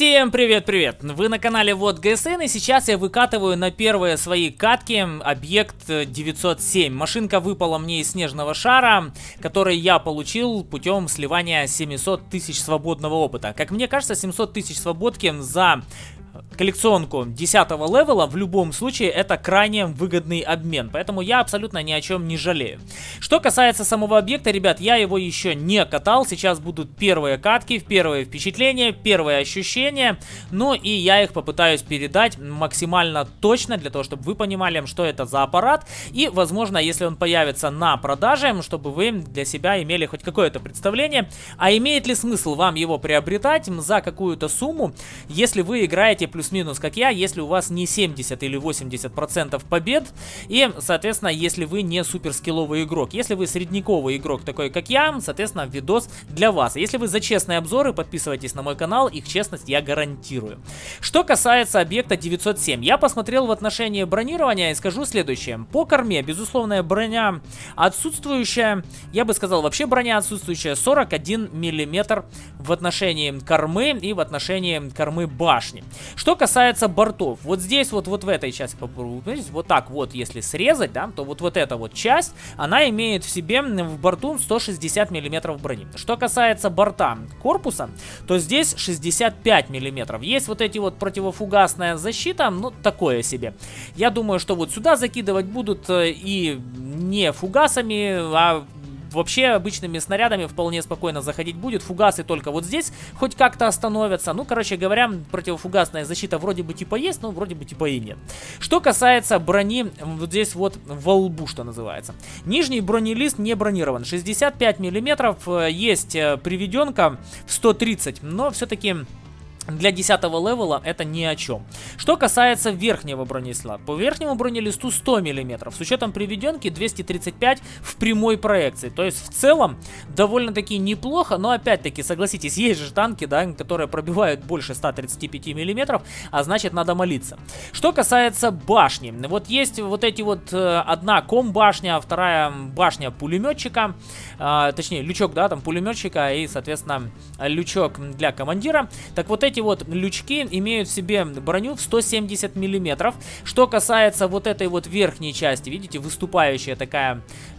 Всем привет-привет! Вы на канале Вот ГСН, и сейчас я выкатываю на первые свои катки объект 907. Машинка выпала мне из снежного шара, который я получил путем сливания 700 тысяч свободного опыта. Как мне кажется, 700 тысяч свободки за коллекционку 10 левела в любом случае это крайне выгодный обмен, поэтому я абсолютно ни о чем не жалею. Что касается самого объекта, ребят, я его еще не катал, сейчас будут первые катки, первые впечатления, первые ощущения, ну и я их попытаюсь передать максимально точно, для того, чтобы вы понимали, что это за аппарат, и, возможно, если он появится на продаже, чтобы вы для себя имели хоть какое-то представление, а имеет ли смысл вам его приобретать за какую-то сумму, если вы играете плюс-минус как я, если у вас не 70 или 80% побед, и, соответственно, если вы не суперскилловый игрок. Если вы средняковый игрок, такой как я, соответственно, видос для вас. Если вы за честные обзоры, подписывайтесь на мой канал, их честность я гарантирую. Что касается объекта 907, я посмотрел в отношении бронирования и скажу следующее. По корме, безусловная броня отсутствующая, я бы сказал, вообще броня отсутствующая, 41 мм в отношении кормы и в отношении кормы башни. Что касается бортов, вот здесь вот в этой части, вот так вот, если срезать, да, то вот эта вот часть, она имеет в себе в борту 160 мм брони. Что касается борта корпуса, то здесь 65 мм. Есть вот эти вот противофугасная защита, ну, такое себе. Я думаю, что вот сюда закидывать будут и не фугасами, а вообще обычными снарядами вполне спокойно заходить будет. Фугасы только вот здесь хоть как-то остановятся. Ну, короче говоря, противофугасная защита вроде бы типа есть, но вроде бы типа и нет. Что касается брони, вот здесь вот во лбу, что называется. Нижний бронелист не бронирован. 65 мм, есть приведенка в 130, но все-таки для 10 левела это ни о чем. Что касается верхнего бронелиста. По верхнему бронелисту 100 мм. С учетом приведенки 235 в прямой проекции. То есть в целом довольно-таки неплохо. Но опять-таки, согласитесь, есть же танки, да, которые пробивают больше 135 мм. А значит, надо молиться. Что касается башни. Вот есть вот эти вот одна ком-башня, вторая башня пулеметчика. Точнее, лючок, да, там пулеметчика и, соответственно, лючок для командира. Так вот эти вот лючки имеют в себе броню в 170 мм. Что касается вот этой вот верхней части, видите, выступающая такая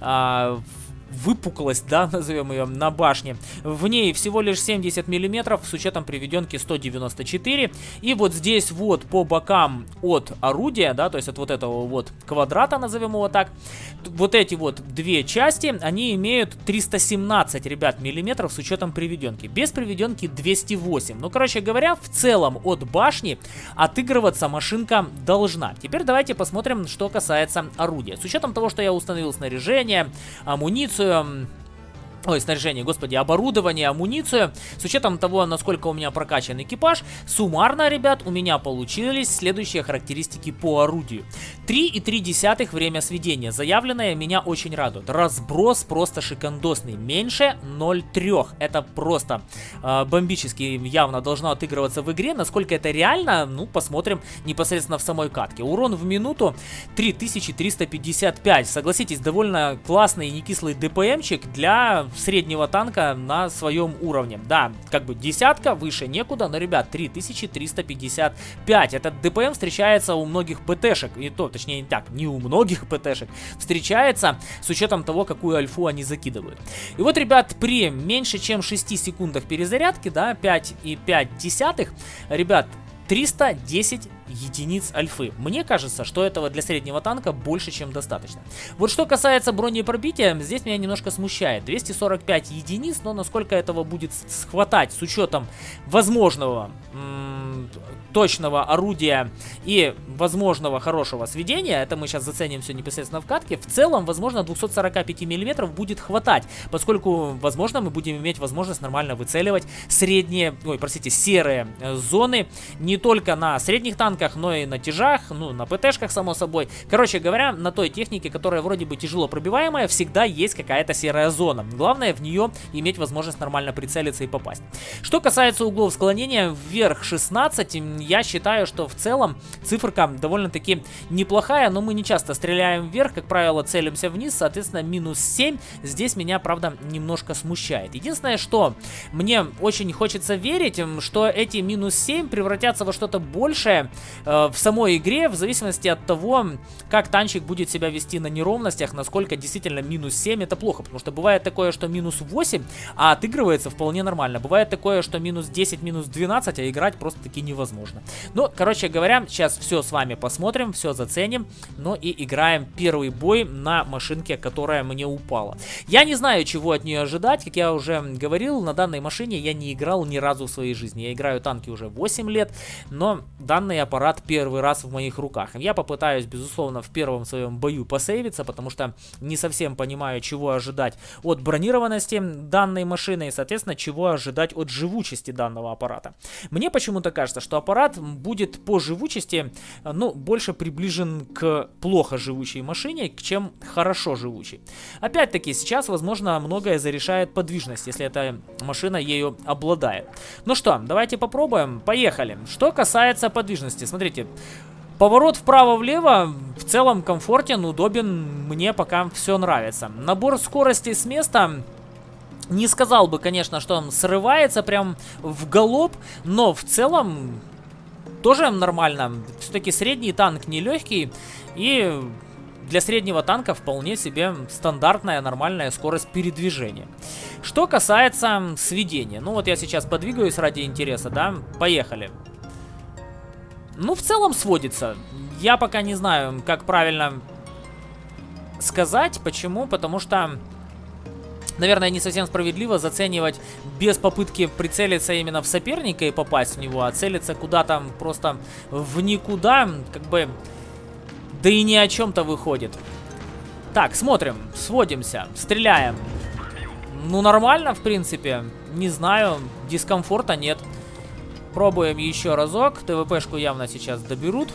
выпуклость, да, назовем ее, на башне. В ней всего лишь 70 мм с учетом приведенки 194. И вот здесь вот по бокам от орудия, да, то есть от вот этого вот квадрата, назовем его так, вот эти вот две части, они имеют 317, ребят, миллиметров с учетом приведенки. Без приведенки 208. Ну, короче говоря, в целом от башни отыгрываться машинка должна. Теперь давайте посмотрим, что касается орудия. С учетом того, что я установил снаряжение, амуницию, снаряжение, господи, оборудование, амуницию. С учетом того, насколько у меня прокачан экипаж, суммарно, ребят, у меня получились следующие характеристики по орудию. 3,3 время сведения. Заявленное меня очень радует. Разброс просто шикандосный. Меньше 0,3. Это просто бомбически явно должно отыгрываться в игре. Насколько это реально, ну, посмотрим непосредственно в самой катке. Урон в минуту 3355. Согласитесь, довольно классный и не кислый ДПМчик для среднего танка на своем уровне. Да, как бы десятка, выше некуда, но, ребят, 3355. Этот ДПМ встречается у многих ПТшек, и то, точнее, не так, не у многих ПТшек, встречается с учетом того, какую альфу они закидывают. И вот, ребят, при меньше чем 6 секундах перезарядки, да, 5,5, ребят, 310 единиц альфы. Мне кажется, что этого для среднего танка больше, чем достаточно. Вот что касается бронепробития, здесь меня немножко смущает. 245 единиц, но насколько этого будет схватать с учетом возможного точного орудия и возможного хорошего сведения, это мы сейчас заценим все непосредственно в катке, в целом, возможно, 245 мм будет хватать, поскольку, возможно, мы будем иметь возможность нормально выцеливать средние, серые зоны, не только на средних танках, но и на тяжах, ну, на ПТшках, само собой. Короче говоря, на той технике, которая вроде бы тяжело пробиваемая, всегда есть какая-то серая зона. Главное в нее иметь возможность нормально прицелиться и попасть. Что касается углов склонения, вверх 16, я считаю, что в целом циферка довольно-таки неплохая, но мы не часто стреляем вверх, как правило, целимся вниз, соответственно, минус 7 здесь меня, правда, немножко смущает. Единственное, что мне очень хочется верить, что эти минус 7 превратятся во что-то большее в самой игре, в зависимости от того, как танчик будет себя вести на неровностях, насколько действительно минус 7 это плохо, потому что бывает такое, что минус 8, а отыгрывается вполне нормально. Бывает такое, что минус 10, минус 12, а играть просто-таки невозможно. Ну, короче говоря, сейчас все с вами посмотрим, все заценим, но и играем первый бой на машинке, которая мне упала. Я не знаю, чего от нее ожидать, как я уже говорил, на данной машине я не играл ни разу в своей жизни. Я играю танки уже 8 лет, но данный аппарат первый раз в моих руках. Я попытаюсь, безусловно, в первом своем бою посейвиться, потому что не совсем понимаю, чего ожидать от бронированности данной машины и, соответственно, чего ожидать от живучести данного аппарата. Мне почему-то кажется, что аппарат будет по живучести, ну, больше приближен к плохо живучей машине, чем хорошо живучей. Опять-таки, сейчас, возможно, многое зарешает подвижность, если эта машина ею обладает. Ну что, давайте попробуем. Поехали. Что касается подвижности, смотрите. Поворот вправо-влево в целом комфортен, удобен, мне пока все нравится. Набор скорости с места, не сказал бы, конечно, что он срывается прям в галоп, но в целом тоже нормально. Все-таки средний танк не легкий, и для среднего танка вполне себе стандартная нормальная скорость передвижения. Что касается сведения, ну вот я сейчас подвигаюсь ради интереса, да, поехали. Ну, в целом сводится. Я пока не знаю, как правильно сказать. Почему? Потому что, наверное, не совсем справедливо заценивать без попытки прицелиться именно в соперника и попасть в него, а целиться куда-то просто в никуда, как бы, да и ни о чем-то выходит. Так, смотрим, сводимся, стреляем. Ну, нормально, в принципе. Не знаю, дискомфорта нет. Пробуем еще разок. ТВПшку явно сейчас доберут.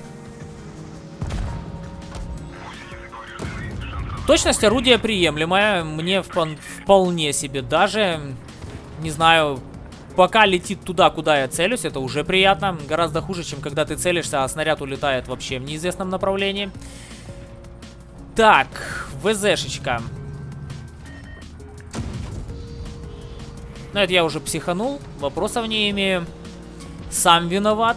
Точность орудия приемлемая. Мне вполне себе даже. Не знаю, пока летит туда, куда я целюсь, это уже приятно. Гораздо хуже, чем когда ты целишься, а снаряд улетает вообще в неизвестном направлении. Так, ВЗшечка. Ну, это я уже психанул. Вопросов не имею. Сам виноват.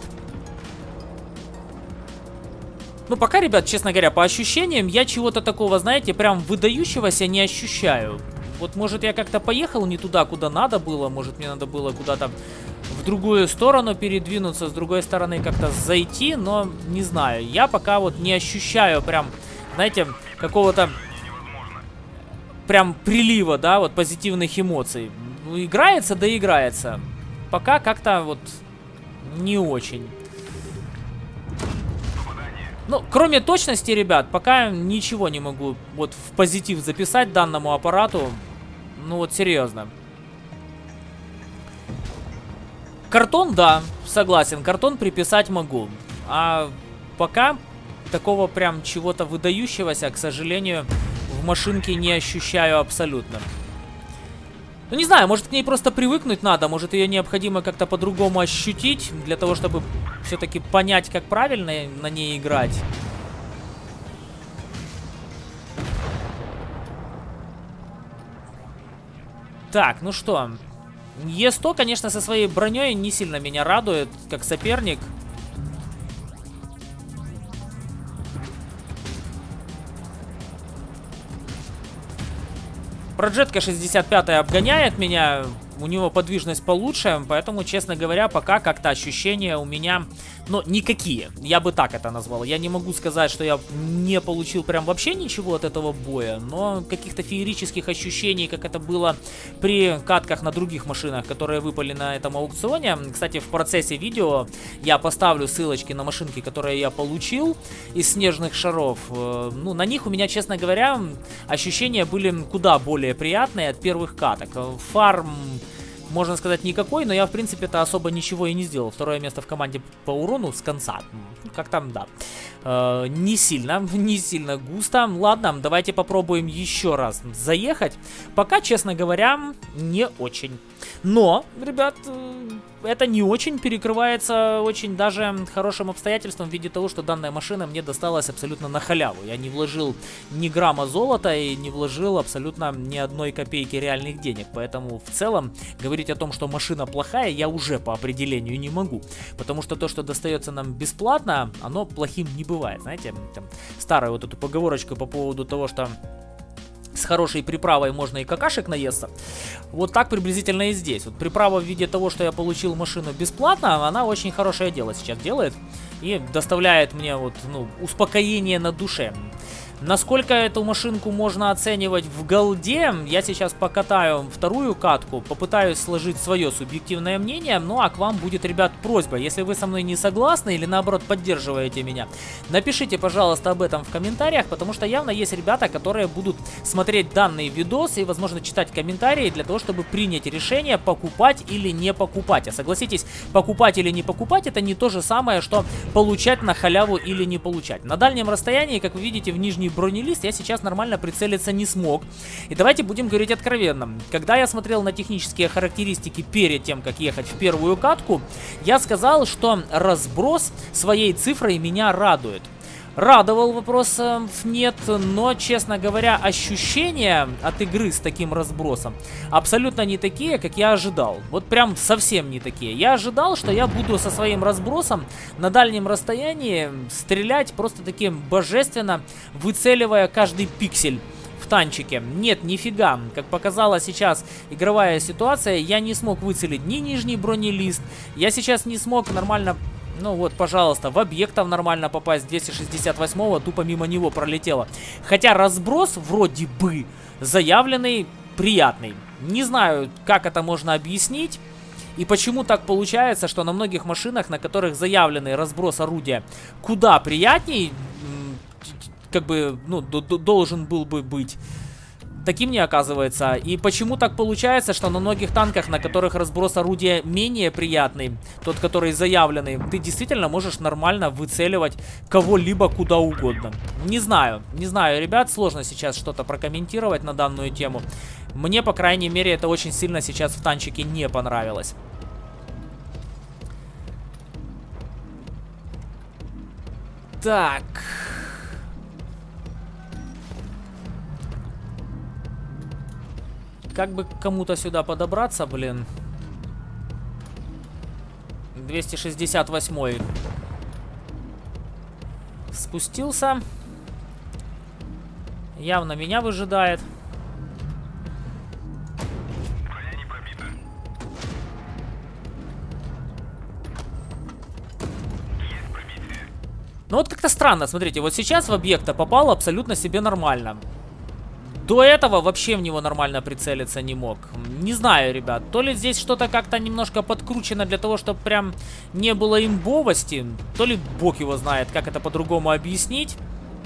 Ну, пока, ребят, честно говоря, по ощущениям, я чего-то такого, знаете, прям выдающегося не ощущаю. Вот, может, я как-то поехал не туда, куда надо было. Может, мне надо было куда-то в другую сторону передвинуться, с другой стороны как-то зайти. Но, не знаю, я пока вот не ощущаю прям, знаете, какого-то прям прилива, да, вот позитивных эмоций. Ну, играется, да играется. Пока как-то вот не очень. Ну, кроме точности, ребят, пока ничего не могу вот в позитив записать данному аппарату. Ну вот, серьезно. Картон, да, согласен, картон приписать могу. А пока такого прям чего-то выдающегося, к сожалению, в машинке не ощущаю абсолютно. Ну, не знаю, может, к ней просто привыкнуть надо, может, ее необходимо как-то по-другому ощутить, для того, чтобы все-таки понять, как правильно на ней играть. Так, ну что, Е100, конечно, со своей броней не сильно меня радует, как соперник. Проджетка 65 обгоняет меня, у него подвижность получше, поэтому, честно говоря, пока как-то ощущения у меня, ну, никакие. Я бы так это назвал. Я не могу сказать, что я не получил прям вообще ничего от этого боя, но каких-то феерических ощущений, как это было при катках на других машинах, которые выпали на этом аукционе. Кстати, в процессе видео я поставлю ссылочки на машинки, которые я получил из снежных шаров. Ну, на них у меня, честно говоря, ощущения были куда более приятные от первых каток. Фарм можно сказать, никакой, но я, в принципе-то, особо ничего и не сделал. Второе место в команде по урону с конца. Как там, да. Не сильно густо. Ладно, давайте попробуем еще раз заехать. Пока, честно говоря, не очень. Но, ребят, это не очень перекрывается очень даже хорошим обстоятельством в виде того, что данная машина мне досталась абсолютно на халяву. Я не вложил ни грамма золота и не вложил абсолютно ни одной копейки реальных денег. Поэтому в целом говорить о том, что машина плохая, я уже по определению не могу. Потому что то, что достается нам бесплатно, оно плохим не бывает. Знаете, там старую вот эту поговорочку по поводу того, что с хорошей приправой можно и какашек наесться. Вот так приблизительно и здесь. Вот приправа в виде того, что я получил машину бесплатно, она очень хорошее дело сейчас делает. И доставляет мне вот, ну, успокоение на душе. Насколько эту машинку можно оценивать в голде, я сейчас покатаю вторую катку, попытаюсь сложить свое субъективное мнение, ну а к вам будет, ребят, просьба, если вы со мной не согласны или наоборот поддерживаете меня, напишите, пожалуйста, об этом в комментариях, потому что явно есть ребята, которые будут смотреть данный видос и, возможно, читать комментарии для того, чтобы принять решение, покупать или не покупать. А согласитесь, покупать или не покупать, это не то же самое, что получать на халяву или не получать. На дальнем расстоянии, как вы видите, в нижней бронелист я сейчас нормально прицелиться не смог. И давайте будем говорить откровенно. Когда я смотрел на технические характеристики перед тем, как ехать в первую катку, я сказал, что разброс своей цифрой меня радует. Радовал вопросов нет, но, честно говоря, ощущения от игры с таким разбросом абсолютно не такие, как я ожидал. Вот прям совсем не такие. Я ожидал, что я буду со своим разбросом на дальнем расстоянии стрелять просто таким божественно, выцеливая каждый пиксель в танчике. Нет, нифига. Как показала сейчас игровая ситуация, я не смог выцелить ни нижний бронелист, я сейчас не смог нормально... Ну вот, пожалуйста, в объектов нормально попасть. 268-го тупо мимо него пролетело. Хотя разброс вроде бы заявленный приятный. Не знаю, как это можно объяснить. И почему так получается, что на многих машинах, на которых заявленный разброс орудия куда приятней, как бы, ну, должен был бы быть, таким не оказывается. И почему так получается, что на многих танках, на которых разброс орудия менее приятный, тот, который заявленный, ты действительно можешь нормально выцеливать кого-либо куда угодно. Не знаю, ребят, сложно сейчас что-то прокомментировать на данную тему. Мне, по крайней мере, это очень сильно сейчас в танчике не понравилось. Так... Как бы кому-то сюда подобраться, блин. 268-й. Спустился. Явно меня выжидает. Ну вот как-то странно, смотрите, вот сейчас в объекта попал абсолютно себе нормально. До этого вообще в него нормально прицелиться не мог. Не знаю, ребят, то ли здесь что-то как-то немножко подкручено для того, чтобы прям не было имбовости, то ли бог его знает, как это по-другому объяснить.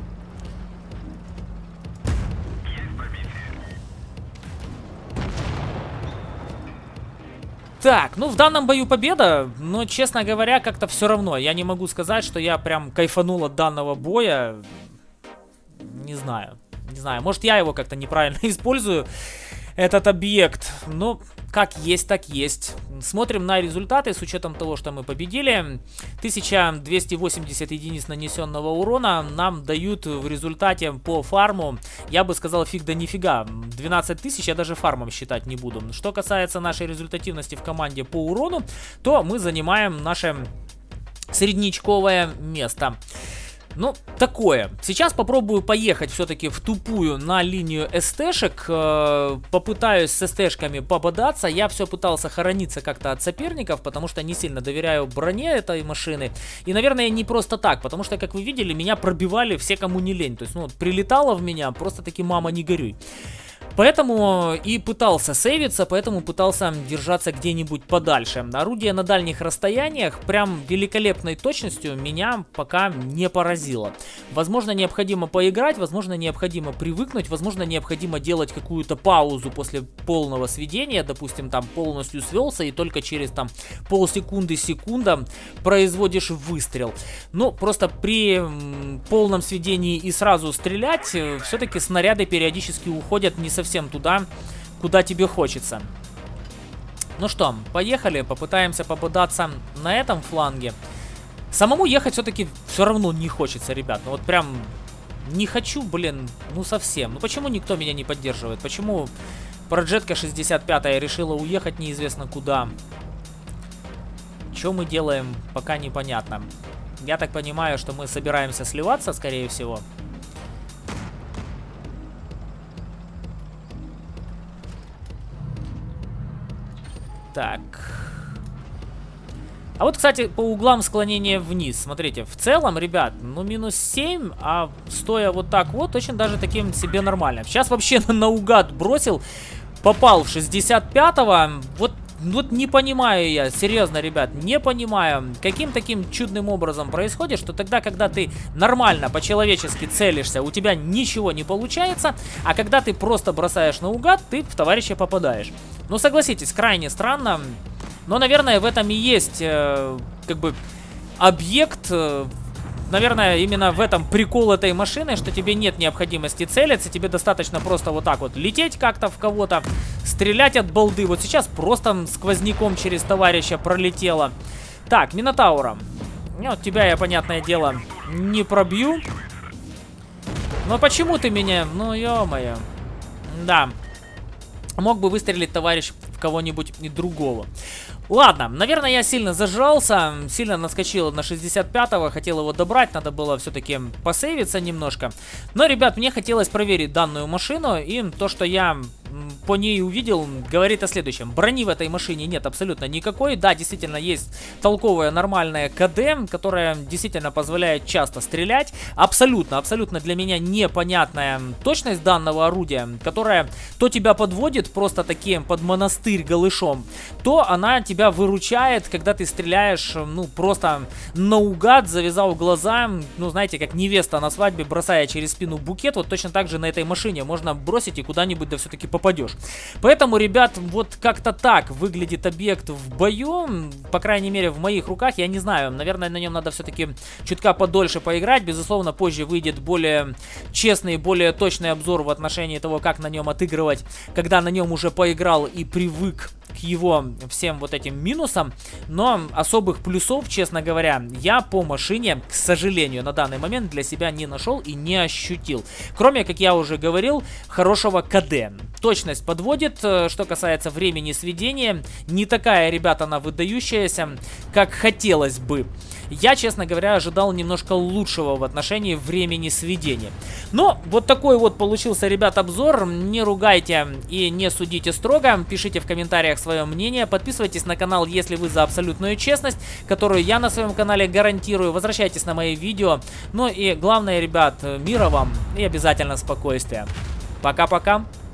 Так, ну в данном бою победа, но, честно говоря, как-то все равно. Я не могу сказать, что я прям кайфанул от данного боя. Не знаю. Не знаю, может я его как-то неправильно использую, этот объект. Но как есть, так есть. Смотрим на результаты с учетом того, что мы победили. 1280 единиц нанесенного урона нам дают в результате по фарму, я бы сказал, фиг да нифига. 12 тысяч я даже фармом считать не буду. Что касается нашей результативности в команде по урону, то мы занимаем наше среднячковое место. Ну, такое. Сейчас попробую поехать все-таки в тупую на линию СТшек. Попытаюсь с СТшками пободаться. Я все пытался хорониться как-то от соперников, потому что не сильно доверяю броне этой машины. И, наверное, не просто так, потому что, как вы видели, меня пробивали все, кому не лень. То есть, ну, прилетало в меня просто-таки мама не горюй. Поэтому и пытался сейвиться, поэтому пытался держаться где-нибудь подальше. Орудие на дальних расстояниях прям великолепной точностью меня пока не поразило. Возможно, необходимо поиграть, возможно, необходимо привыкнуть, возможно, необходимо делать какую-то паузу после полного сведения, допустим, там полностью свелся и только через там полсекунды, секунда производишь выстрел. Ну, просто при полном сведении и сразу стрелять, все-таки снаряды периодически уходят не совсем туда, куда тебе хочется. Ну что, поехали, попытаемся попадаться на этом фланге. Самому ехать все-таки все равно не хочется, ребят. Ну вот прям не хочу, блин, ну совсем. Ну почему никто меня не поддерживает? Почему Проджетка 65-я решила уехать неизвестно куда? Что мы делаем, пока непонятно. Я так понимаю, что мы собираемся сливаться, скорее всего. Так. А вот, кстати, по углам склонения вниз. Смотрите, в целом, ребят, ну минус 7, а стоя вот так вот, очень даже таким себе нормально. Сейчас вообще наугад бросил, попал в 65-го. Вот не понимаю я, серьезно, ребят, не понимаю, каким таким чудным образом происходит, что тогда, когда ты нормально, по-человечески целишься, у тебя ничего не получается, а когда ты просто бросаешь наугад, ты в товарища попадаешь. Ну, согласитесь, крайне странно, но, наверное, в этом и есть, как бы, объект... Наверное, именно в этом прикол этой машины, что тебе нет необходимости целиться, тебе достаточно просто вот так вот лететь как-то в кого-то, стрелять от балды. Вот сейчас просто сквозняком через товарища пролетело. Так, Минотаура. Вот тебя я, понятное дело, не пробью. Но почему ты меня... Ну, ё-моё. Да. Мог бы выстрелить товарищ в кого-нибудь другого. Ладно, наверное, я сильно зажрался, сильно наскочил на 65-го, хотел его добрать, надо было все-таки посейвиться немножко. Но, ребят, мне хотелось проверить данную машину, и то, что я по ней увидел, говорит о следующем. Брони в этой машине нет абсолютно никакой. Да, действительно, есть толковая нормальная КД, которая действительно позволяет часто стрелять. Абсолютно для меня непонятная точность данного орудия, которая то тебя подводит просто таким под монастырь голышом, то она тебя выручает, когда ты стреляешь, ну, просто наугад, завязав глаза, ну, знаете, как невеста на свадьбе, бросая через спину букет, вот точно так же на этой машине можно бросить и куда-нибудь да все-таки попадешь. Поэтому, ребят, вот как-то так выглядит объект в бою, по крайней мере, в моих руках, я не знаю, наверное, на нем надо все-таки чутка подольше поиграть, безусловно, позже выйдет более честный, более точный обзор в отношении того, как на нем отыгрывать, когда на нем уже поиграл и привык к его всем вот этим минусам, но особых плюсов, честно говоря, я по машине, к сожалению, на данный момент для себя не нашел и не ощутил. Кроме, как я уже говорил, хорошего КД. Точность подводит, что касается времени сведения, не такая, ребята, она выдающаяся, как хотелось бы. Я, честно говоря, ожидал немножко лучшего в отношении времени сведения. Но вот такой вот получился, ребят, обзор. Не ругайте и не судите строго. Пишите в комментариях свое мнение. Подписывайтесь на канал, если вы за абсолютную честность, которую я на своем канале гарантирую. Возвращайтесь на мои видео. Ну и главное, ребят, мира вам и обязательно спокойствия. Пока-пока.